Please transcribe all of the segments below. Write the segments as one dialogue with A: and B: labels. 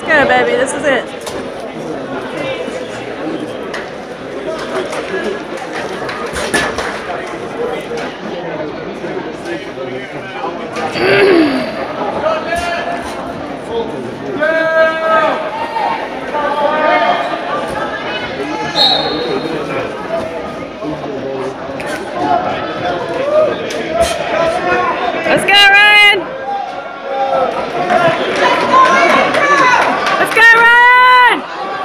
A: go, baby. This is it. Let's go, Ryan! Let's go, Ryan!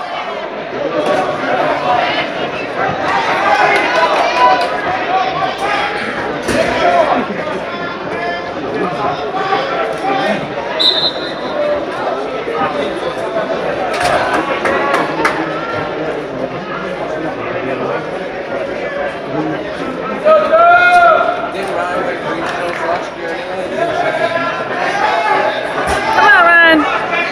A: Come on, Ryan!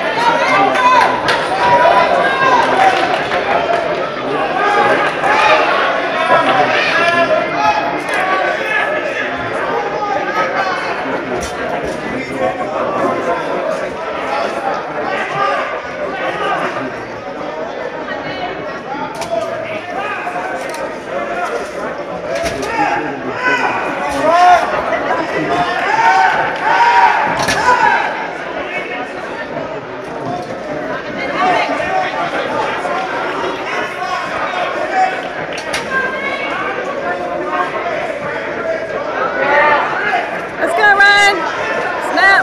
A: Let's go, Ryan! Snap!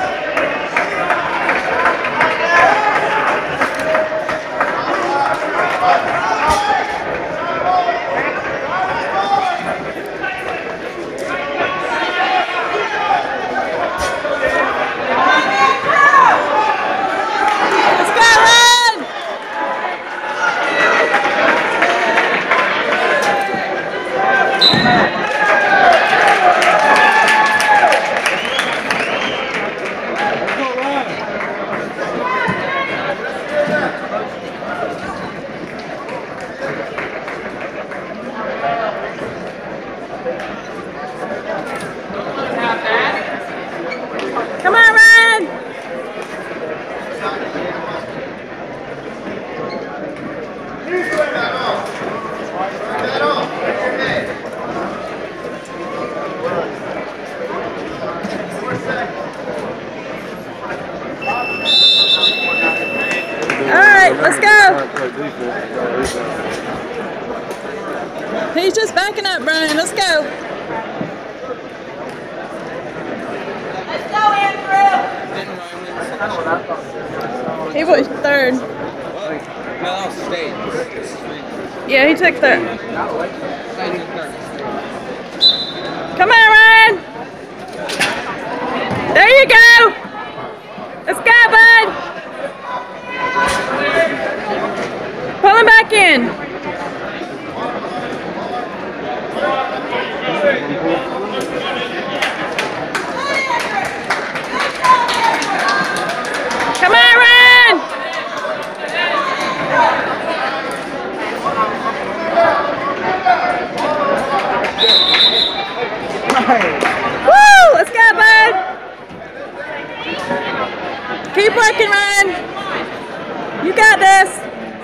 A: Let's go, Ryan! Come on, Ryan! All right, let's go. He's just backing up, Brian. Let's go.
B: Let's go, Andrew!
A: He was third. Yeah, he took third. Come on, Ryan. There you go. Let's go, bud. Pull him back in. Come on, Ryan. Woo! Let's go, bud. Keep working, Ryan. You got this.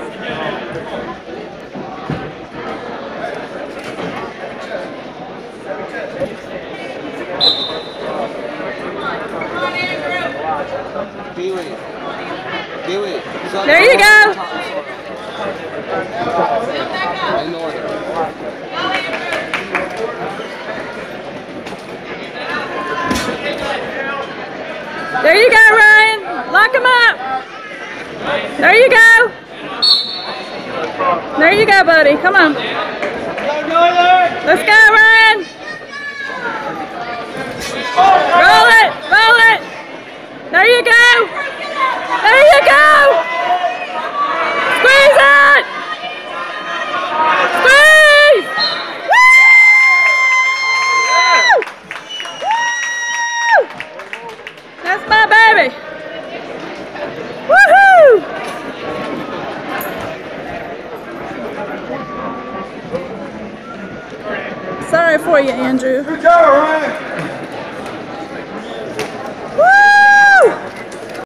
A: There you go. There you go, Ryan. Lock him up. There you go. There you go, buddy. Come on. Let's go, Ryan. Roll it. Roll it. There you go. There you go. Squeeze it. Squeeze. Woo! Woo! That's my baby. Woohoo! Sorry for you, Andrew.
C: Good job, Ryan.